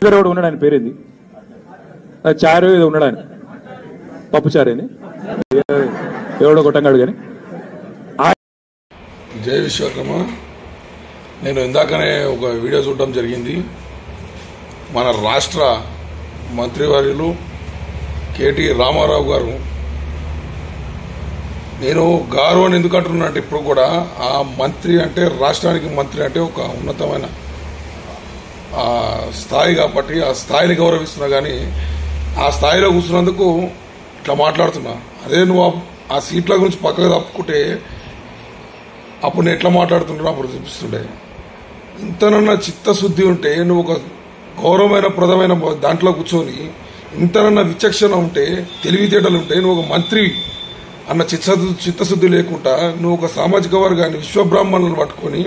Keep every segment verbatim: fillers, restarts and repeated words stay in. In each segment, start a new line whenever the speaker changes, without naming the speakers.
పేరు కూడా ఉన్నాడు, ఆయన పేరేంది, చారు ఏదో ఉన్నాడు, ఆయన పప్పు చారేని ఎవడో కొట్టంగాడు. కానీ
జై విశ్వకర్మ. నేను ఇందాకనే ఒక వీడియో చూడడం జరిగింది. మన రాష్ట్ర మంత్రివర్యులు కేటీ రామారావు గారు, నేను గారు అని ఎందుకు అంటున్నా అంటే ఇప్పుడు కూడా ఆ మంత్రి అంటే రాష్ట్రానికి మంత్రి అంటే ఒక ఉన్నతమైన స్థాయి కాబట్టి ఆ స్థాయిని గౌరవిస్తున్నా. కానీ ఆ స్థాయిలో కూర్చున్నందుకు ఇట్లా మాట్లాడుతున్నా. అదే నువ్వు ఆ సీట్ల గురించి పక్కకు తప్పుకుంటే అప్పుడు నేను ఎట్లా మాట్లాడుతుంటున్నా అప్పుడు చూపిస్తుండే. ఇంతనన్నా చిత్తశుద్ధి ఉంటే నువ్వు ఒక గౌరవమైన ప్రదమైన దాంట్లో కూర్చొని, ఇంతనన్నా విచక్షణ ఉంటే, తెలివితేటలు ఉంటే, నువ్వు ఒక మంత్రి అన్న చిత్తశుద్ధి చిత్తశుద్ధి లేకుండా నువ్వు ఒక సామాజిక వర్గాన్ని విశ్వబ్రాహ్మణులను పట్టుకొని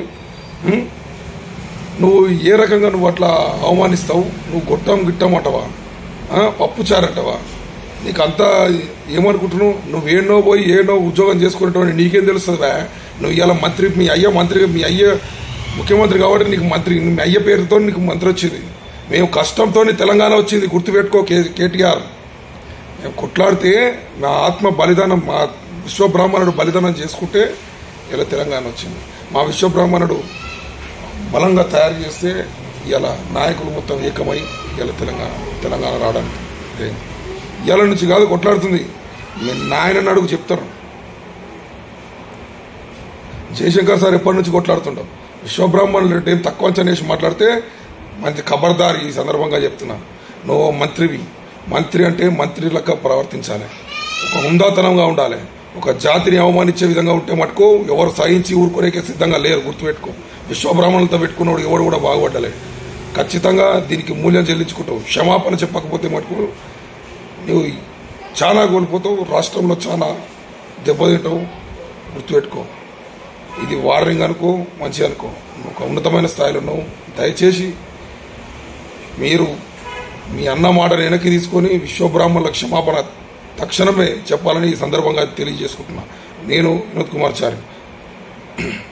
నువ్వు ఏ రకంగా నువ్వు అట్లా అవమానిస్తావు? నువ్వు గొట్టం గిట్టం అంటవా, పప్పు చారంటవా? నీకు అంతా ఏమనుకుంటున్నావు? నువ్వేనో పోయి ఏనో ఉద్యోగం చేసుకునేటోని నీకేం తెలుస్తుందా? నువ్వు ఇలా మంత్రి, మీ అయ్య మంత్రి, మీ అయ్య ముఖ్యమంత్రి కాబట్టి నీకు మంత్రి, మీ అయ్య పేరుతో నీకు మంత్రి వచ్చింది. మేము కష్టంతో తెలంగాణ వచ్చింది, గుర్తుపెట్టుకో కేటీఆర్. మేము కొట్లాడితే మా ఆత్మ బలిదానం, మా విశ్వబ్రాహ్మణుడు బలిదానం చేసుకుంటే ఇలా తెలంగాణ వచ్చింది. మా విశ్వబ్రాహ్మణుడు బలంగా తయారు చేస్తే ఇలా నాయకులు మొత్తం ఏకమై ఇలా తెలంగాణ తెలంగాణ రావడానికి ఇలా నుంచి కాదు కొట్లాడుతుంది. నేను నాయన అడుగు చెప్తాను. జయశంకర్ సార్ ఎప్పటి నుంచి కొట్లాడుతుంటాం. విశ్వబ్రాహ్మణులు అంటే ఏం తక్కువ అంచనేసి మాట్లాడితే మంచి ఖబర్దారి ఈ సందర్భంగా చెప్తున్నా. నువ్వు మంత్రివి, మంత్రి అంటే మంత్రి లెక్క ప్రవర్తించాలి, ఒక హుందాతనంగా ఉండాలి. ఒక జాతిని అవమానించే విధంగా ఉంటే మటుకు ఎవరు సహించి ఊరుకునేకే సిద్ధంగా లేరు, గుర్తుపెట్టుకో. విశ్వబ్రాహ్మణులతో పెట్టుకున్నాడు ఎవడు కూడా బాగుపడ్డలే. ఖచ్చితంగా దీనికి మూల్యం చెల్లించుకుంటావు. క్షమాపణ చెప్పకపోతే మటుకు నువ్వు చాలా కోల్పోతావు, రాష్ట్రంలో చాలా దెబ్బతింటావు, గుర్తుపెట్టుకో. ఇది వార్నింగ్ అనుకో, మంచి అనుకో. ఒక ఉన్నతమైన స్థాయిలో ఉన్నావు. దయచేసి మీరు మీ అన్న మాటను వెనక్కి తీసుకొని విశ్వబ్రాహ్మణుల క్షమాపణ తక్షణమే చెప్పాలని ఈ సందర్భంగా తెలియజేసుకుంటున్నా. నేను వినోద్ కుమార్ చారి.